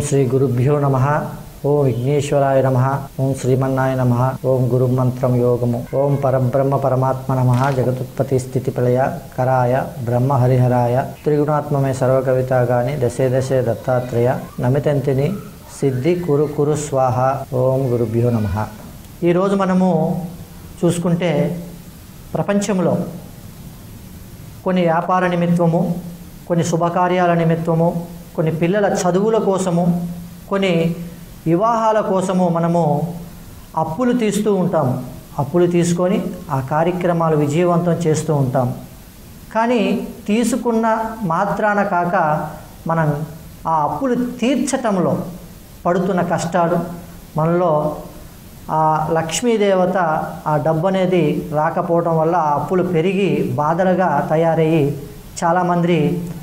శ్రీ గురుభ్యో నమః. ఓం విఘ్నేశ్వరాయ నమః. ఓం శ్రీమన్నాయ నమః. ఓం గురుమంత్రం యోగము. ఓం పరబ్రహ్మ పరమాత్మ నమః. జగతుత్పత్తి స్థితి ప్రళయ కరాయ బ్రహ్మ హరిహరాయ త్రిగుణాత్మమే సర్వకవితాగాని దశే దశే దత్తాత్రేయ నమితంతిని సిద్ధి కురు కురు స్వాహ. ఓం గురుభ్యో నమః. ఈరోజు మనము చూసుకుంటే ప్రపంచంలో కొన్ని వ్యాపార నిమిత్తము, కొన్ని శుభకార్యాల నిమిత్తము, కొన్ని పిల్లల చదువుల కోసము, కొన్ని వివాహాల కోసము మనము అప్పులు తీస్తూ ఉంటాము. అప్పులు తీసుకొని ఆ కార్యక్రమాలు విజయవంతం చేస్తూ ఉంటాం. కానీ తీసుకున్న మాత్రాన కాక మనం ఆ అప్పులు తీర్చటంలో పడుతున్న కష్టాలు, మనలో ఆ లక్ష్మీదేవత ఆ డబ్బు అనేది రాకపోవడం వల్ల ఆ అప్పులు పెరిగి బాధలుగా తయారయ్యి చాలామంది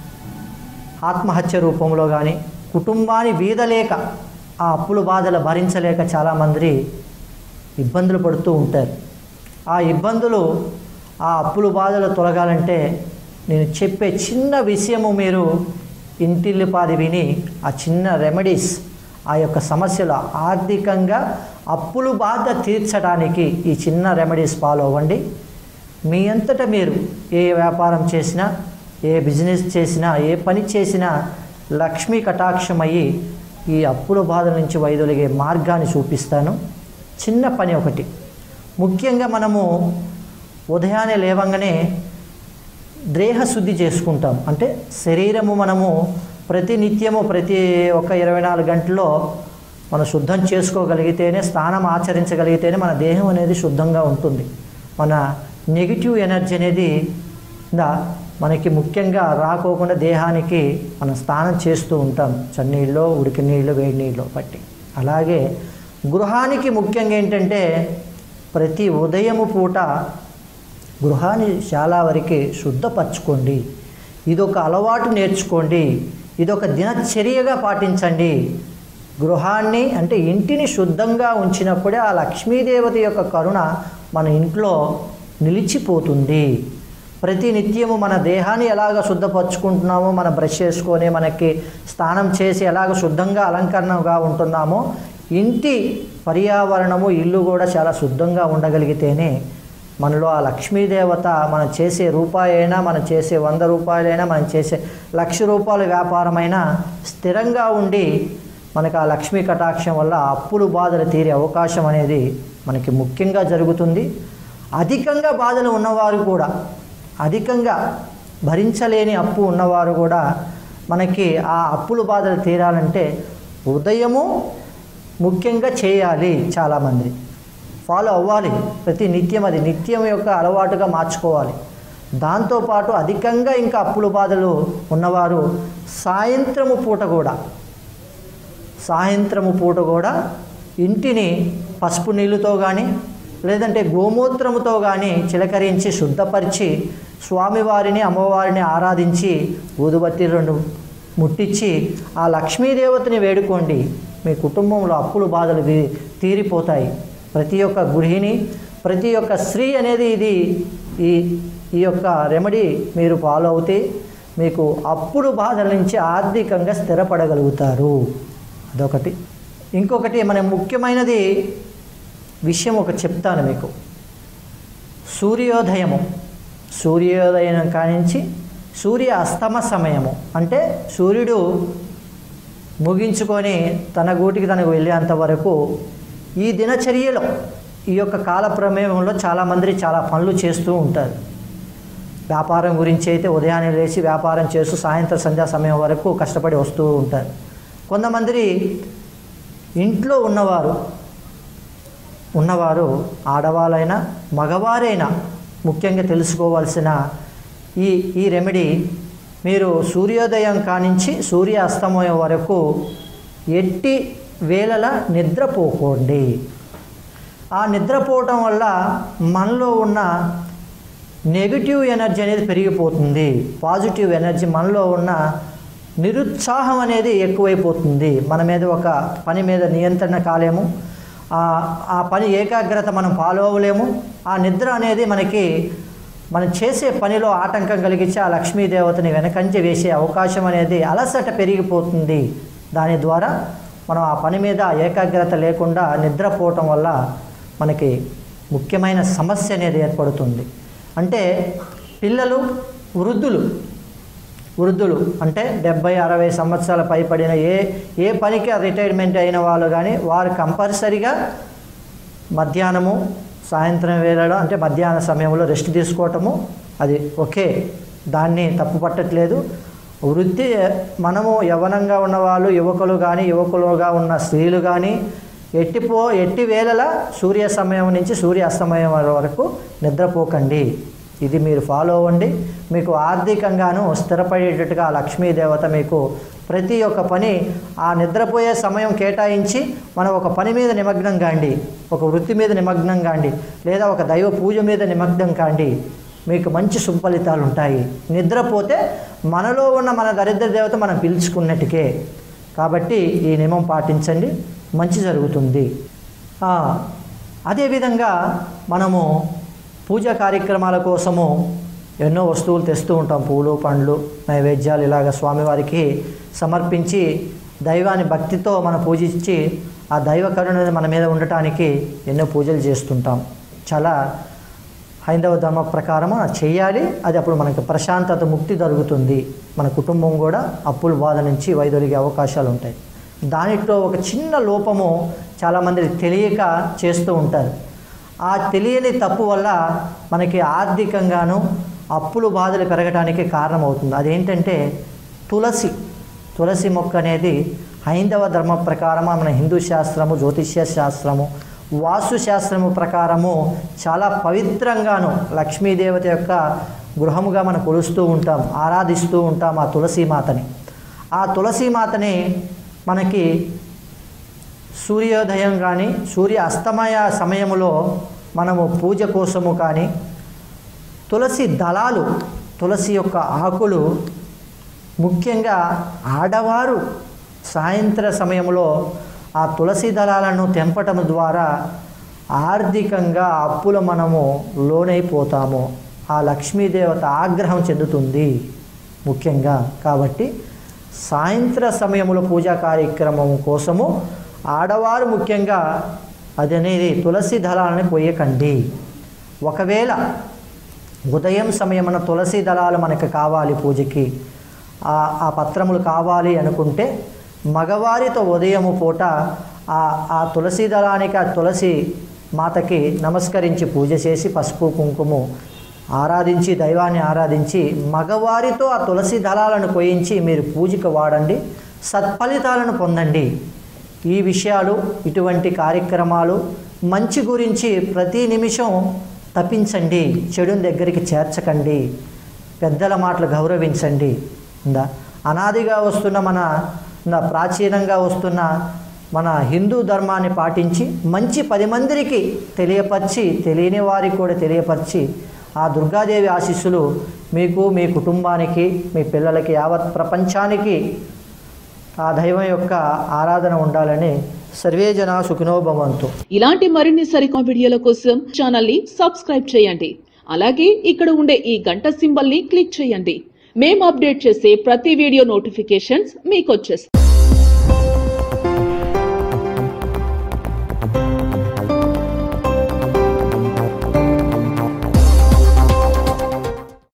ఆత్మహత్య రూపంలో కానీ కుటుంబాన్ని వీదలేక ఆ అప్పుల బాధలు భరించలేక చాలామంది ఇబ్బందులు పడుతూ ఉంటారు. ఆ ఇబ్బందులు, ఆ అప్పుల బాధలు తొలగాలంటే నేను చెప్పే చిన్న విషయము మీరు ఇంటిల్లిపాది విని ఆ చిన్న రెమెడీస్, ఆ యొక్క సమస్యలు ఆర్థికంగా అప్పులు బాధ తీర్చడానికి ఈ చిన్న రెమెడీస్ ఫాలో అవ్వండి. మీ అంతటా మీరు ఏ వ్యాపారం చేసినా, ఏ బిజినెస్ చేసినా, ఏ పని చేసినా లక్ష్మీ కటాక్షమయ్యి ఈ అప్పుల బాధల నుంచి వైదొలిగే మార్గాన్ని చూపిస్తాను. చిన్న పని ఒకటి. ముఖ్యంగా మనము ఉదయాన్నే లేవంగానే దేహశుద్ధి చేసుకుంటాం. అంటే శరీరము మనము ప్రతినిత్యము ప్రతి ఒక్క 24 గంటల్లో మనం శుద్ధం చేసుకోగలిగితేనే, స్నానం ఆచరించగలిగితేనే మన దేహం అనేది శుద్ధంగా ఉంటుంది. మన నెగిటివ్ ఎనర్జీ అనేది మనకి ముఖ్యంగా రాకోకుండా దేహానికి మనం స్నానం చేస్తూ ఉంటాం. చన్నీళ్ళు, ఉడికి నీళ్ళు, వేడి నీళ్ళు పట్టి. అలాగే గృహానికి ముఖ్యంగా ఏంటంటే ప్రతి ఉదయము పూట గృహాన్ని చాలా వరకు శుద్ధపరచుకోండి. ఇదొక అలవాటు నేర్చుకోండి. ఇదొక దినచర్యగా పాటించండి. గృహాన్ని అంటే ఇంటిని శుద్ధంగా ఉంచినప్పుడే ఆ లక్ష్మీదేవత యొక్క కరుణ మన ఇంట్లో నిలిచిపోతుంది. ప్రతి నిత్యము మన దేహాన్ని ఎలాగ శుద్ధపరచుకుంటున్నామో, మన బ్రష్ చేసుకొని మనకి స్నానం చేసి ఎలాగ శుద్ధంగా అలంకరణగా ఉంటున్నామో, ఇంటి పర్యావరణము, ఇల్లు కూడా చాలా శుద్ధంగా ఉండగలిగితేనే మనలో ఆ లక్ష్మీదేవత మనం చేసే రూపాయి అయినా, మనం చేసే 100 రూపాయలైనా, మనం చేసే 1,00,000 రూపాయల వ్యాపారమైనా స్థిరంగా ఉండి మనకు ఆ లక్ష్మీ కటాక్షం వల్ల అప్పులు బాధలు తీరే అవకాశం అనేది మనకి ముఖ్యంగా జరుగుతుంది. అధికంగా బాధలు ఉన్నవారు కూడా, అధికంగా భరించలేని అప్పు ఉన్నవారు కూడా మనకి ఆ అప్పుల బాధలు తీరాలంటే ఉదయము ముఖ్యంగా చేయాలి. చాలామంది ఫాలో అవ్వాలి. ప్రతి నిత్యం అది నిత్యం యొక్క అలవాటుగా మార్చుకోవాలి. దాంతోపాటు అధికంగా ఇంకా అప్పుల బాధలు ఉన్నవారు సాయంత్రము పూట కూడా ఇంటిని పసుపు నీళ్ళతో కానీ లేదంటే గోమూత్రముతో కానీ చిలకరించి శుద్ధపరిచి స్వామివారిని, అమ్మవారిని ఆరాధించి ఊదుబత్తి 2 ముట్టించి ఆ లక్ష్మీదేవతని వేడుకోండి. మీ కుటుంబంలో అప్పుల బాధలు తీరిపోతాయి. ప్రతి ఒక్క గృహిణి, ప్రతి ఒక్క స్త్రీ అనేది ఈ యొక్క రెమెడీ మీరు ఫాలో అవుతే మీకు అప్పుల బాధల నుంచి ఆర్థికంగా స్థిరపడగలుగుతారు. అదొకటి. ఇంకొకటి మన ముఖ్యమైనది విషయం ఒక చెప్తాను మీకు. సూర్యోదయం కానించి సూర్య అస్తమ సమయము, అంటే సూర్యుడు ముగించుకొని తన గూటికి తనకు వెళ్ళేంత వరకు ఈ దినచర్యలో, ఈ యొక్క కాల ప్రమేయంలో చాలామంది చాలా పనులు చేస్తూ ఉంటారు. వ్యాపారం గురించి అయితే ఉదయాన్నే లేచి వ్యాపారం చేస్తూ సాయంత్రం సంధ్యా సమయం వరకు కష్టపడి వస్తూ ఉంటారు. కొంతమంది ఇంట్లో ఉన్నవారు ఆడవాళ్ళైనా మగవారైనా ముఖ్యంగా తెలుసుకోవాల్సిన ఈ రెమెడీ, మీరు సూర్యోదయం కానించి సూర్య అస్తమయం వరకు ఎట్టి వేళలా నిద్రపోకండి. ఆ నిద్రపోవటం వల్ల మనలో ఉన్న నెగిటివ్ ఎనర్జీ అనేది పెరిగిపోతుంది. పాజిటివ్ ఎనర్జీ, మనలో ఉన్న నిరుత్సాహం అనేది ఎక్కువైపోతుంది. మన మీద ఒక పని మీద నియంత్రణ కాలేము. ఆ పని ఏకాగ్రత మనం ఫాలో అవ్వలేము. ఆ నిద్ర అనేది మనం చేసే పనిలో ఆటంకం కలిగించి ఆ లక్ష్మీదేవతని వెనకంజ వేసే అవకాశం అనేది, అలసట పెరిగిపోతుంది. దాని ద్వారా మనం ఆ పని మీద ఏకాగ్రత లేకుండా నిద్రపోవటం వల్ల మనకి ముఖ్యమైన సమస్య అనేది ఏర్పడుతుంది. అంటే పిల్లలు, వృద్ధులు అంటే 70-60 సంవత్సరాల పైబడిన ఏ పనికి రిటైర్మెంట్ అయిన వాళ్ళు కానీ వారు కంపల్సరిగా మధ్యాహ్నము, సాయంత్రం వేళలో అంటే మధ్యాహ్న సమయంలో రెస్ట్ తీసుకోవటము అది ఓకే, దాన్ని తప్పు పట్టట్లేదు. వృద్ధి మనము యవ్వనంగా ఉన్నవాళ్ళు, యువకులుగా ఉన్న స్త్రీలు కానీ ఎట్టి వేళలా సూర్య సమయం నుంచి సూర్య అస్తమయం వరకు నిద్రపోకండి. ఇది మీరు ఫాలో అవ్వండి. మీకు ఆర్థికంగాను స్థిరపడేటట్టుగా లక్ష్మీదేవత మీకు ప్రతి ఒక్క పని ఆ నిద్రపోయే సమయం కేటాయించి మనం ఒక పని మీద నిమగ్నం కాండి, ఒక వృత్తి మీద నిమగ్నం కాండి, లేదా ఒక దైవ పూజ మీద నిమగ్నం కాండి. మీకు మంచి సుఫలితాలు ఉంటాయి. నిద్రపోతే మనలో ఉన్న మన దరిద్ర దేవత మనం పిలుచుకున్నట్టుకే. కాబట్టి ఈ నియమం పాటించండి, మంచి జరుగుతుంది. అదేవిధంగా మనము పూజా కార్యక్రమాల కోసము ఎన్నో వస్తువులు తెస్తూ ఉంటాం. పూలు, పండ్లు, నైవేద్యాలు ఇలాగ స్వామివారికి సమర్పించి దైవాన్ని భక్తితో మనం పూజించి ఆ దైవ కరుణ మన మీద ఉండటానికి ఎన్నో పూజలు చేస్తుంటాం. చాలా హైందవ ధర్మ ప్రకారం చేయాలి. అది అప్పుడు మనకి ప్రశాంతత, ముక్తి జరుగుతుంది. మన కుటుంబం కూడా అప్పుల బాధ నుంచి వైదొలిగే అవకాశాలు ఉంటాయి. దానిలో ఒక చిన్న లోపము చాలామంది తెలియక చేస్తూ ఉంటారు. ఆ తెలియని తప్పు వల్ల మనకి ఆర్థికంగాను అప్పులు బాధలు పెరగడానికి కారణమవుతుంది. అదేంటంటే తులసి మొక్క అనేది హైందవ ధర్మ ప్రకారం మన హిందూ శాస్త్రము, జ్యోతిష్య శాస్త్రము, వాస్తు శాస్త్రము ప్రకారము చాలా పవిత్రంగాను లక్ష్మీదేవత యొక్క గృహముగా మనం కొలుస్తూ ఉంటాం, ఆరాధిస్తూ ఉంటాం ఆ తులసీమాతని. ఆ తులసీమాతని మనకి సూర్యోదయం కానీ సూర్య అస్తమయ సమయంలో మనము పూజ కోసము కానీ తులసి దళాలు, తులసి యొక్క ఆకులు ముఖ్యంగా ఆడవారు సాయంత్ర సమయంలో ఆ తులసి దళాలను తెంపటం ద్వారా ఆర్థికంగా అప్పులు మనము లోనైపోతాము. ఆ లక్ష్మీదేవత ఆగ్రహం చెందుతుంది ముఖ్యంగా. కాబట్టి సాయంత్ర సమయంలో పూజా కార్యక్రమం కోసము ఆడవారు ముఖ్యంగా అదనేది తులసి దళాలని పోయకండి. ఒకవేళ ఉదయం సమయమున తులసి దళాలు మనకు కావాలి, పూజకి ఆ పత్రములు కావాలి అనుకుంటే మగవారితో ఉదయము పూట ఆ తులసి దళానికి, ఆ తులసి మాతకి నమస్కరించి పూజ చేసి పసుపు కుంకుమ ఆరాధించి దైవాన్ని ఆరాధించి మగవారితో ఆ తులసి దళాలను కోయించి మీరు పూజకు వాడండి, సత్ఫలితాలను పొందండి. ఈ విషయాలు, ఇటువంటి కార్యక్రమాలు మంచి గురించి ప్రతి నిమిషం తప్పించండి, చెడుని దగ్గరికి చేర్చకండి, పెద్దల మాటలు గౌరవించండి. అనాదిగా వస్తున్న మన ప్రాచీనంగా వస్తున్న మన హిందూ ధర్మాన్ని పాటించి మంచి 10 మందికి తెలియపరిచి, తెలియని వారికి కూడా తెలియపరిచి ఆ దుర్గాదేవి ఆశీస్సులు మీకు, మీ కుటుంబానికి, మీ పిల్లలకి, యావత్ ప్రపంచానికి ఆ దైవం యొక్క ఆరాధన ఉండాలని సర్వే జనా సుఖినో భవంతు. ఇలాంటి మరిన్ని సరికొత్త వీడియోల కోసం ఛానల్ ని సబ్స్క్రైబ్ చేయండి. అలాగే ఇక్కడ ఉండే ఈ గంట సింబల్ ని క్లిక్ చేయండి. మేము అప్డేట్ చేసే ప్రతి వీడియో నోటిఫికేషన్స్ మీకు వచ్చేస్తాయి.